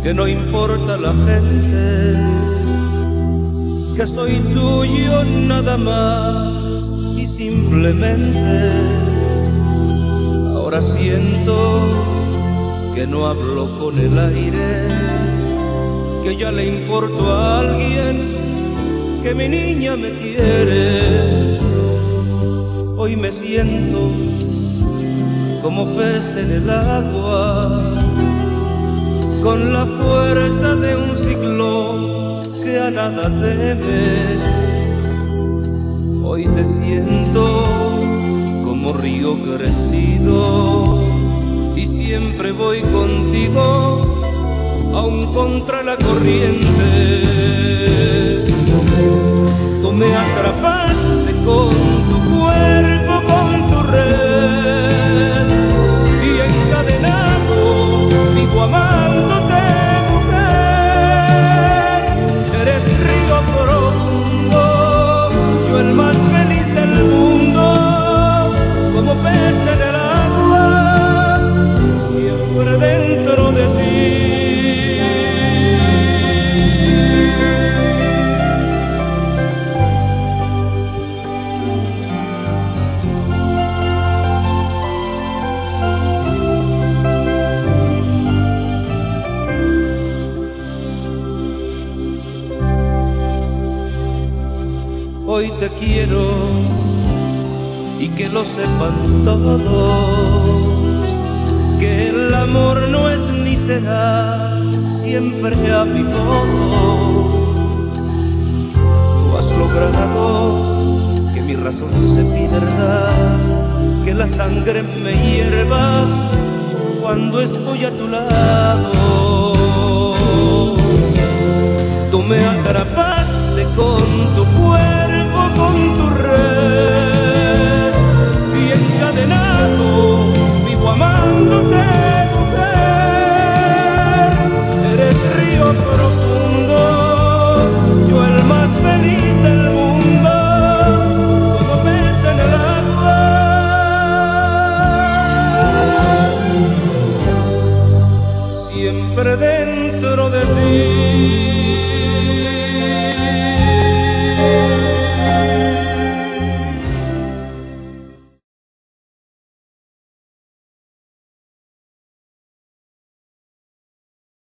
que no importa la gente, que soy tuyo nada más y simplemente. Ahora siento que no hablo con el aire, que ya le importo a alguien, que mi niña me quiere. Hoy me siento como pez en el agua, con la fuerza de un ciclón que a nada teme. Hoy te siento como río crecido y siempre voy contigo, aún contra la corriente. Tú me atrapaste con tu cuerpo, con tu red, y encadenado vivo amándote, mujer. Eres río profundo, yo el más feliz del mundo, como pez en el agua, siempre dentro de ti. Hoy te quiero y que lo sepan todos, que el amor no es ni será siempre a mi modo. Tú has logrado que mi razón se pierda, que la sangre me hierva cuando estoy a tu lado. Tú me atrapaste con tu cuerpo,